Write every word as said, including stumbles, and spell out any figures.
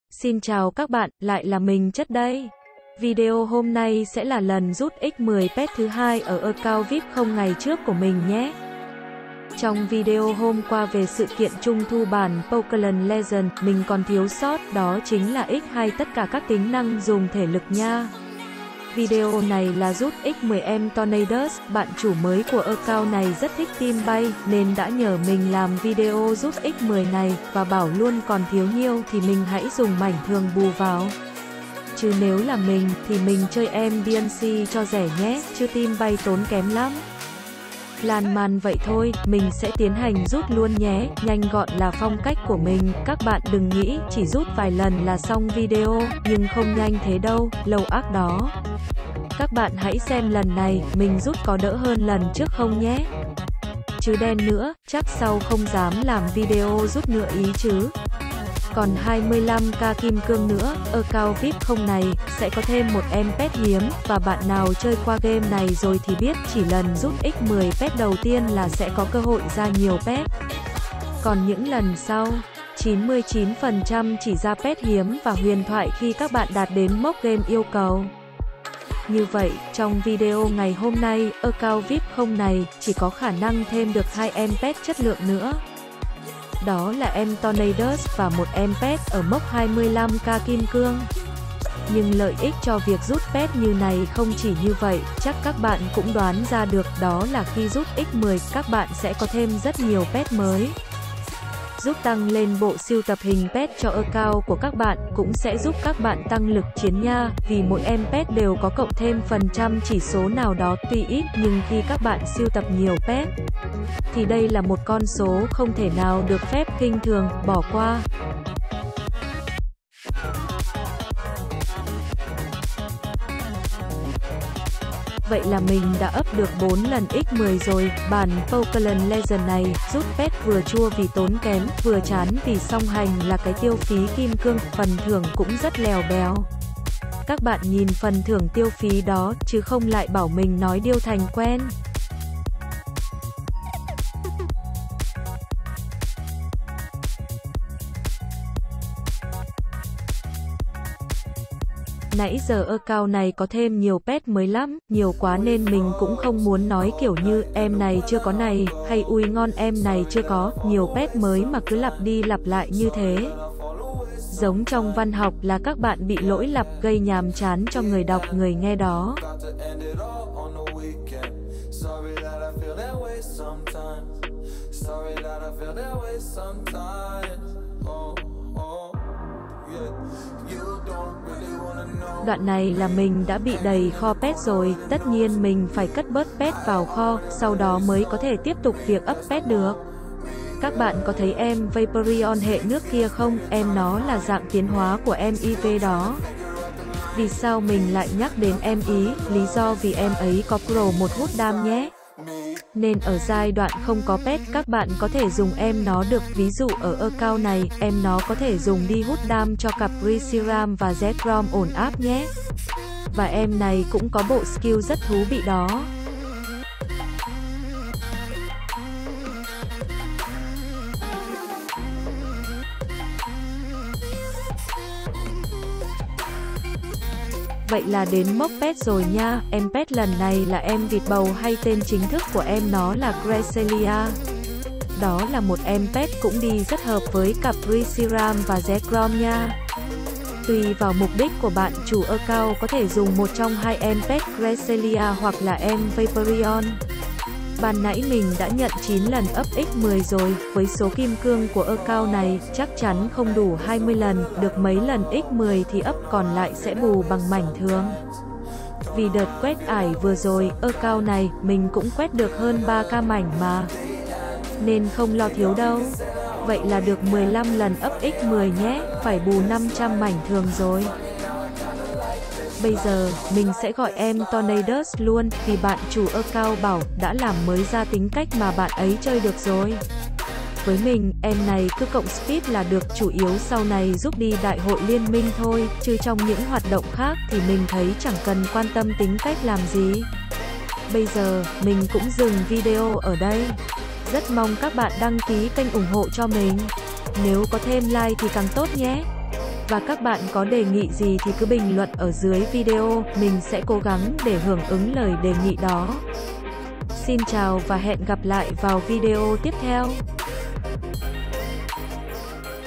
Xin chào các bạn, lại là mình Chất đây. Video hôm nay sẽ là lần rút ích mười pet thứ hai ở account vi ai pi không ngày trước của mình nhé. Trong video hôm qua về sự kiện trung thu bản Pokémon Legend, mình còn thiếu sót, đó chính là ích hai tất cả các tính năng dùng thể lực nha. Video này là rút ích mười em Tornadus, bạn chủ mới của account này rất thích team bay, nên đã nhờ mình làm video rút ích mười này, và bảo luôn còn thiếu nhiêu thì mình hãy dùng mảnh thường bù vào. Chứ nếu là mình, thì mình chơi em đê en xê cho rẻ nhé, chứ team bay tốn kém lắm. Lan man vậy thôi, mình sẽ tiến hành rút luôn nhé, nhanh gọn là phong cách của mình, các bạn đừng nghĩ chỉ rút vài lần là xong video, nhưng không nhanh thế đâu, lâu ác đó. Các bạn hãy xem lần này, mình rút có đỡ hơn lần trước không nhé. Chứ đen nữa, chắc sau không dám làm video rút nữa ý chứ. Còn hai mươi lăm k kim cương nữa, account vi ai pi không này, sẽ có thêm một em pet hiếm, và bạn nào chơi qua game này rồi thì biết chỉ lần rút ích mười pet đầu tiên là sẽ có cơ hội ra nhiều pet. Còn những lần sau, chín mươi chín phần trăm chỉ ra pet hiếm và huyền thoại khi các bạn đạt đến mốc game yêu cầu. Như vậy, trong video ngày hôm nay, account vi ai pi không này chỉ có khả năng thêm được hai em pet chất lượng nữa. Đó là em Tornadus và một em pet ở mốc hai mươi lăm k kim cương. Nhưng lợi ích cho việc rút pet như này không chỉ như vậy, chắc các bạn cũng đoán ra được, đó là khi rút ích mười, các bạn sẽ có thêm rất nhiều pet mới. Giúp tăng lên bộ sưu tập hình pet cho account của các bạn, cũng sẽ giúp các bạn tăng lực chiến nha, vì mỗi em pet đều có cộng thêm phần trăm chỉ số nào đó, tuy ít, nhưng khi các bạn sưu tập nhiều pet, thì đây là một con số không thể nào được phép khinh thường, bỏ qua. Vậy là mình đã up được bốn lần ích mười rồi, bản Pokémon Legend này, rút pet vừa chua vì tốn kém, vừa chán vì song hành là cái tiêu phí kim cương, phần thưởng cũng rất lèo bèo. Các bạn nhìn phần thưởng tiêu phí đó, chứ không lại bảo mình nói điêu thành quen. Nãy giờ account này có thêm nhiều pet mới lắm, nhiều quá nên mình cũng không muốn nói kiểu như em này chưa có này, hay ui ngon em này chưa có, nhiều pet mới mà cứ lặp đi lặp lại như thế. Giống trong văn học là các bạn bị lỗi lặp gây nhàm chán cho người đọc người nghe đó. Đoạn này là mình đã bị đầy kho pet rồi, tất nhiên mình phải cất bớt pet vào kho, sau đó mới có thể tiếp tục việc up pet được. Các bạn có thấy em Vaporeon hệ nước kia không? Em nó là dạng tiến hóa của em i vê đó. Vì sao mình lại nhắc đến em ý? Lý do vì em ấy có pro một hút đam nhé. Nên ở giai đoạn không có pet, các bạn có thể dùng em nó được, ví dụ ở account này, em nó có thể dùng đi hút đam cho cặp Reshiram và Zekrom ổn áp nhé. Và em này cũng có bộ skill rất thú vị đó. Vậy là đến mốc pet rồi nha, em pet lần này là em vịt bầu hay tên chính thức của em nó là Cresselia. Đó là một em pet cũng đi rất hợp với cặp Reshiram và Zekrom nha. Tùy vào mục đích của bạn, chủ account có thể dùng một trong hai em pet Cresselia hoặc là em Vaporeon. Ban nãy mình đã nhận chín lần up ích mười rồi, với số kim cương của account này, chắc chắn không đủ hai mươi lần, được mấy lần ích mười thì up còn lại sẽ bù bằng mảnh thường. Vì đợt quét ải vừa rồi, account này, mình cũng quét được hơn ba k mảnh mà. Nên không lo thiếu đâu. Vậy là được mười lăm lần up ích mười nhé, phải bù năm trăm mảnh thường rồi. Bây giờ, mình sẽ gọi em Tornadus luôn, vì bạn chủ account bảo, đã làm mới ra tính cách mà bạn ấy chơi được rồi. Với mình, em này cứ cộng speed là được, chủ yếu sau này giúp đi đại hội liên minh thôi, chứ trong những hoạt động khác thì mình thấy chẳng cần quan tâm tính cách làm gì. Bây giờ, mình cũng dừng video ở đây. Rất mong các bạn đăng ký kênh ủng hộ cho mình. Nếu có thêm like thì càng tốt nhé. Và các bạn có đề nghị gì thì cứ bình luận ở dưới video, mình sẽ cố gắng để hưởng ứng lời đề nghị đó. Xin chào và hẹn gặp lại vào video tiếp theo.